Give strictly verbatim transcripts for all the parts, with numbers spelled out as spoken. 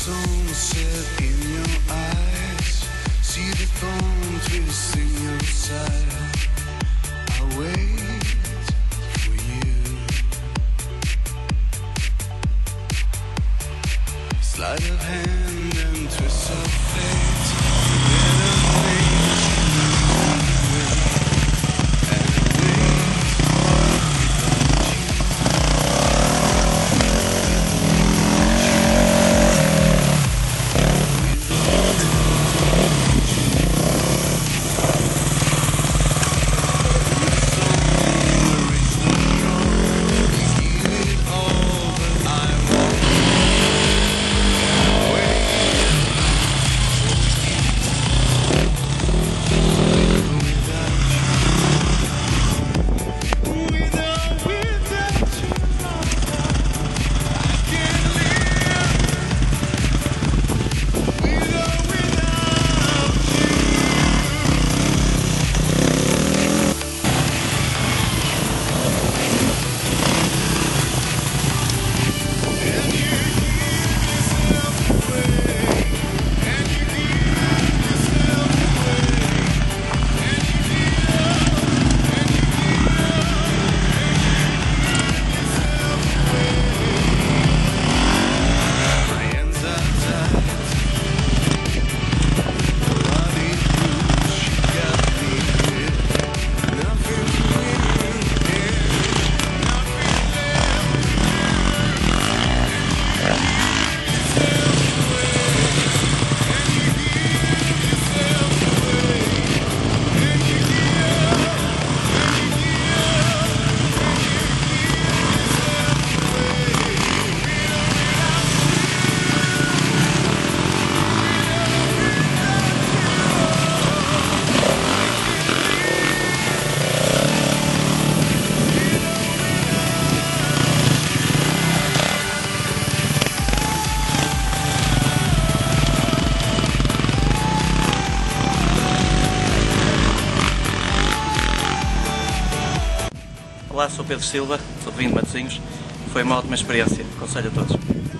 sunset in your eyes, see the thorn twist in your side. I'll wait for you. Sleight of hand and twist of fate, the better things you will. And I wait Olá, sou Pedro Silva, sou vindo de Matosinhos. Foi uma ótima experiência, aconselho a todos.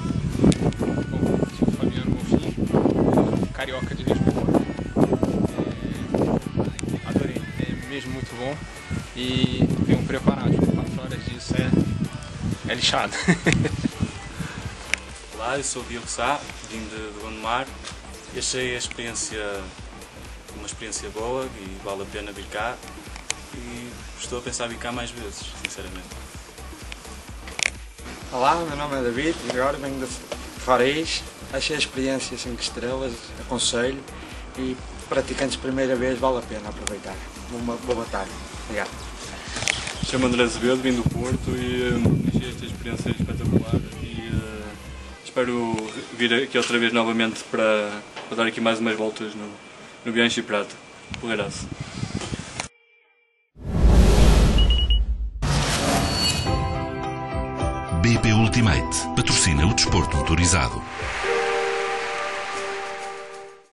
Bom, sou Fabiano Bonfim, carioca de Lisboa. É, adorei, é mesmo muito bom e venho preparado. quatro horas disso é, é lixado. Olá, eu sou o Diogo Sá, vim de, de Gondomar e achei a experiência uma experiência boa e vale a pena vir cá. E estou a pensar em vir cá mais vezes, sinceramente. Olá, meu nome é David e agora venho de Fariz. Achei a experiência cinco estrelas, aconselho e praticantes primeira vez vale a pena aproveitar. Uma boa tarde. Obrigado. Chamo André Azevedo, vim do Porto e uh, achei esta experiência espetacular e uh, espero vir aqui outra vez novamente para, para dar aqui mais umas voltas no, no Bianchi Prata. Porreiraço. B P Ultimate patrocina o desporto motorizado.